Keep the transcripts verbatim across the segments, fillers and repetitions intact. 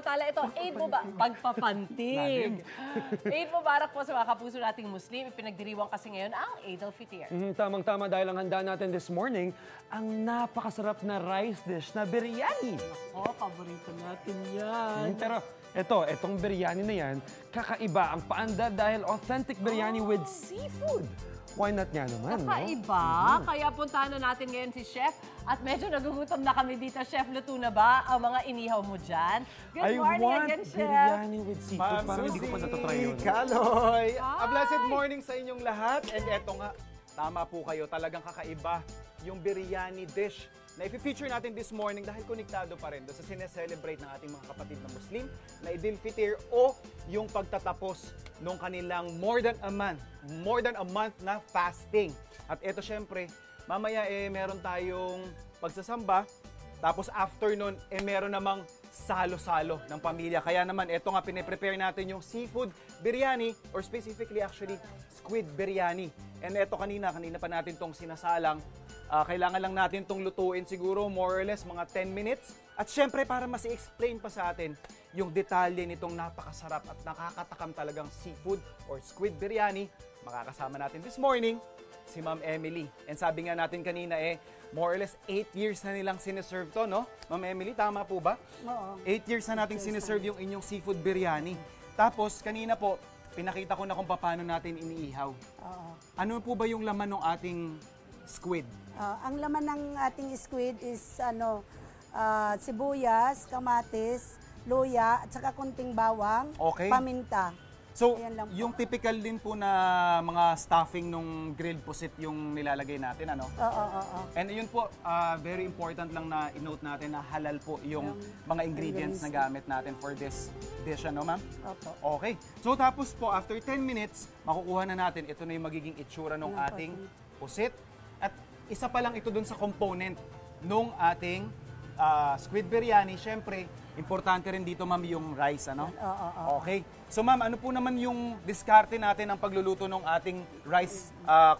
Samantala, ito, Eid Mubarak. Pagpapantig. Eid Mubarak po sa mga kapuso nating Muslim. Ipinagdiriwang kasi ngayon ang Eid al-Fitr. Mm, Tamang-tama dahil ang handa natin this morning, ang napakasarap na rice dish na biryani. Oh, paborito natin yan. Mm, pero ito, itong biryani na yan, kakaiba ang paanda dahil authentic biryani with seafood. Why not nga naman, Kakaiba. no? Mm-hmm. Kaya puntahan na natin ngayon si Chef. At medyo nagugutom na kami dito. Chef, luto na ba ang mga inihaw mo dyan? Good I morning want again, Chef. biryani with seafood. Ma'am Parang hindi ko pa natatry yun. Kaloy! Hi! A blessed morning sa inyong lahat. And eto nga, tama po kayo, talagang kakaiba yung biryani dish na i-feature natin this morning dahil konektado pa rin doon sa sineselebrate ng ating mga kapatid na Muslim na Eid al-Fitr o yung pagtatapos nung kanilang more than a month, more than a month na fasting. At eto syempre, mamaya eh meron tayong pagsasamba, tapos after nun, eh meron namang salo-salo ng pamilya. Kaya naman, eto nga, piniprepare natin yung seafood biryani or specifically actually, squid biryani. And eto kanina, kanina pa natin tong sinasalang. Uh, kailangan lang natin tong lutuin siguro more or less mga ten minutes. At syempre, para mas i-explain pa sa atin yung detalye nitong napakasarap at nakakatakam talagang seafood or squid biryani, makakasama natin this morning si Ma'am Emily. And sabi nga natin kanina eh, more or less eight years na nilang siniserve to, no? Ma'am Emily, tama po ba? Oo. eight years na natin siniserve yung inyong seafood biryani. Tapos, kanina po, pinakita ko na kung paano natin iniihaw. Oo. Ano po ba yung laman ng ating squid? Ah, ang laman ng ating squid is ano, ah, sibuyas, kamatis, luya, at saka kunting bawang, Okay. paminta. So, Ayan lang po. yung typical din po na mga stuffing nung grilled pusit yung nilalagay natin, ano? Oo, oo, oo. And yun po, ah, very important lang na i-note natin na halal po yung mga ingredients na gamit natin for this dish, ano ma'am? Opo. Okay. So tapos po, after ten minutes, makukuha na natin, ito na yung magiging itsura ng Ng ating pusit. At isa pa lang ito dun sa component nung ating ah, squid biryani. Siyempre, importante rin dito ma'am yung rice, ano? Oo, oo, oo. Okay. So ma'am, ano po naman yung diskarte natin ng pagluluto ng ating rice ah,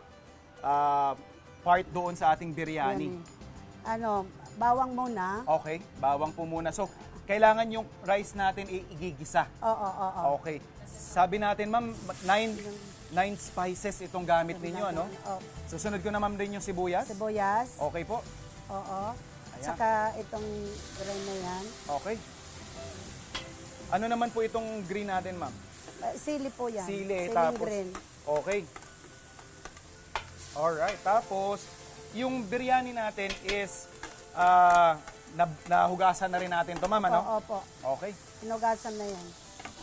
ah, part doon sa ating biryani? Yan. Ano, bawang muna. Okay, bawang po muna. So, kailangan yung rice natin i-igigisa. Oo, oo, oo. Okay. Sabi natin, ma'am, nine, nine spices itong gamit ninyo, ano? Oo. Susunod ko na ma'am din yung sibuyas. Sibuyas. Okay po. Oo. Ayan. Saka itong gray na yan. Okay. Ano naman po itong green natin, ma'am? Ah, sili po yan. Sili, Siling tapos. green. Okay. Alright, tapos, yung biryani natin is, ah, na, nahugasan na rin natin ito, ma'am, ano? Oo, opo. Okay. Inugasan na yan.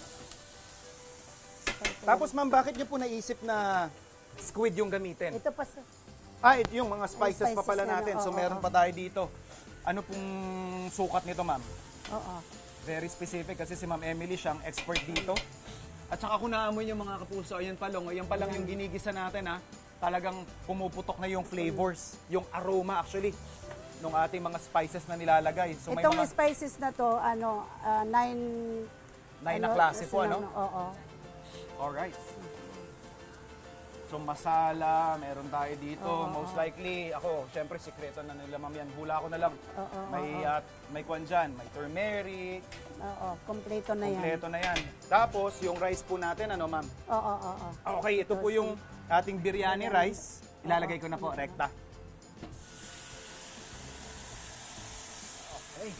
Tapos, ma'am, bakit niyo po naisip na squid yung gamitin? Ito pa sa... Ah, ito yung mga spices, spices pa pala na, natin. So, oo, meron oo. pa tayo dito. Ano pong sukat nito, ma'am? Oo. Very specific kasi si Ma'am Emily siyang expert dito. At saka kung naamoy yung mga kapuso, ayan pa lang, ayan pa lang yung ginigisa natin, ha. Talagang pumuputok na yung flavors, yung aroma actually, ng ating mga spices na nilalagay. So, may Itong mga spices na to, ano, ah, nine... nine na klase po, ano? Oo. Alright. So, masala, meron tayo dito. Oo, Most oo. likely, ako, syempre, sikreto na nila, ma'am, yan. Hula ko na lang. Oo, may, oo. at may kwan dyan, may turmeric, Oo, kompleto na yan. kompleto na yan. Tapos, yung rice po natin, ano, ma'am? Oo, oo, oo. Okay, ito po yung ating biryani rice. Ilalagay ko na po, rekta. Okay.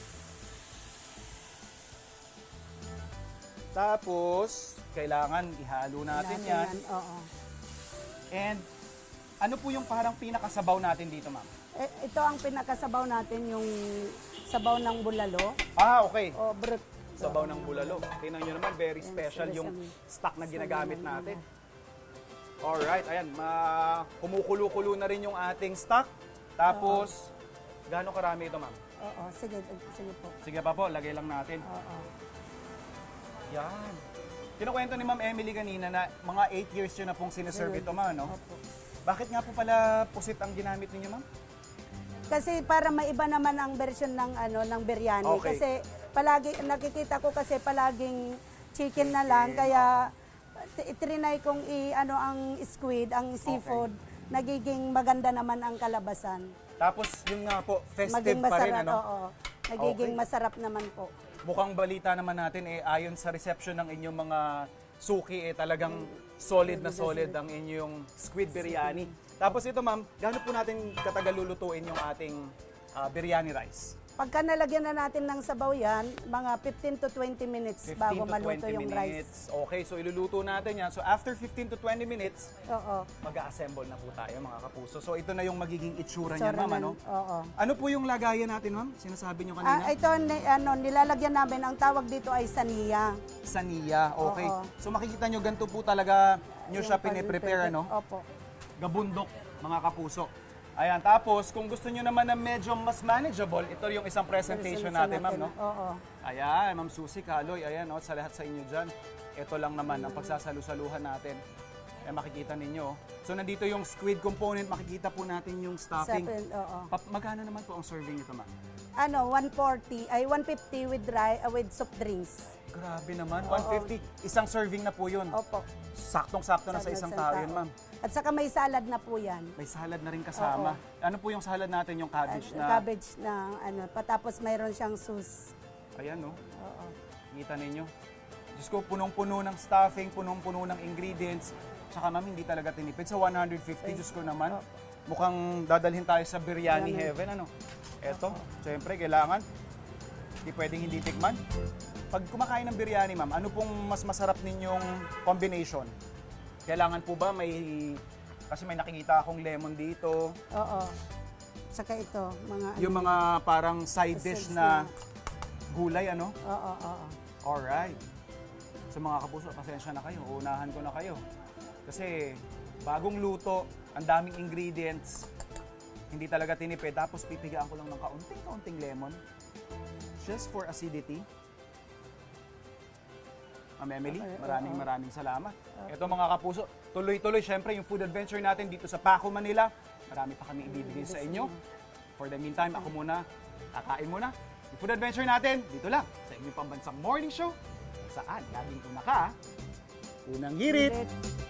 Tapos, kailangan ihalo natin Natin yan. Oo. And, ano po yung parang pinakasabaw natin dito, ma'am? Eh, ito ang pinakasabaw natin, yung sabaw ng bulalo. Ah, okay. O brut. Sabaw ng bulalo. Tingnan nyo naman, very special yung stock na ginagamit natin. Alright, ayan. Ma kumukulo-kulo na rin yung ating stock. Tapos, gaano karami ito, ma'am? Oo, sige, sige po. Sige pa po, lagay lang natin. Oo. Yan. Kinukwento ni Ma'am Emily kanina na mga eight years yun na pong siniserve ito, ma'am, no? Opo. Bakit nga po pala pusit ang ginamit ninyo, ma'am? Kasi para maiba naman ang version ng ano ng biryani. Okay. Kasi palagi nakikita ko kasi palaging chicken na lang, kaya itrinay kong i ano ang squid, ang seafood, nagiging maganda naman ang kalabasan. Tapos, yun nga po, festive Maging pa rin, masarap, ano? oo. Nagiging Okay. masarap naman po. mukhang balita naman natin eh ayon sa reception ng inyong mga suki eh talagang solid na solid ang inyong squid biryani. Tapos ito ma'am, gaano po natin katagal lulutuin yung ating ah, biryani rice? Pagka nalagyan na natin ng sabaw yan, mga fifteen to twenty minutes bago maluto yung rice. Okay, so iluluto natin yan. So after fifteen to twenty minutes, Oo. mag-a-assemble na po tayo mga kapuso. So ito na yung magiging itsura niya Sora ma'am, na- ano? Oo. Ano po yung lagayan natin ma'am? Sinasabi niyo kanina? Ah, ito, ni- ano, nilalagyan namin, ang tawag dito ay saniya. Saniya, okay. Oo. So makikita nyo, ganito po talaga nyo siya Yung pine-prepare, ano? Opo. Gabundok, mga kapuso. Ayan, tapos kung gusto nyo naman na medyo mas manageable, ito yung isang presentation natin, ma'am, no? Oo. Ayan, Ma'am Susie, Kaloy, ayan, no, sa lahat sa inyo dyan. Ito lang naman ang pagsasalu-saluhan natin. Eh, makikita ninyo. So, nandito yung squid component, makikita po natin yung stuffing. Sapin, oo. Pa- magkano naman po ang serving nito, ma'am? Ano, one forty, ay one fifty with dry, uh, with soft drinks. Grabe naman, one fifty. Isang serving na po yun. Opo. Saktong-sakto na sa isang tao yun, ma'am. At saka may salad na po yan. May salad na rin kasama. Ano po yung salad natin, yung cabbage Uh, na... Cabbage na, ano, patapos mayroon siyang sauce. Ayan, no? Oo. Kita ninyo. Diyos ko, punong-puno ng stuffing, punong-puno ng ingredients. Tsaka ma'am, hindi talaga tinipid. Sa one hundred fifty, Diyos ko naman, mukhang dadalhin tayo sa biryani heaven, ano? Eto, syempre, kailangan. Hindi pwedeng hindi tikman. Pag kumakain ng biryani, ma'am, ano pong mas masarap ninyong combination? Kailangan po ba may... Kasi may nakikita akong lemon dito. Oo. Saka ito, mga... Yung mga parang side dish na gulay, ano? Oo, oo. Alright. Sa mga kapuso, pasensya na kayo. Uunahan ko na kayo. Kasi bagong luto, ang daming ingredients, hindi talaga tinipid. Tapos pipigaan ko lang ng kaunting-kaunting lemon. Just for acidity. Ma'am Emily, maraming maraming salamat. Ito mga kapuso, tuloy-tuloy syempre yung food adventure natin dito sa Paco, Manila. Marami pa kami ibibigay sa inyo. For the meantime, ako muna, kakain muna. Yung food adventure natin, dito lang, sa inyong pambansang morning show, saan laging una ka, unang hirit. Ulit.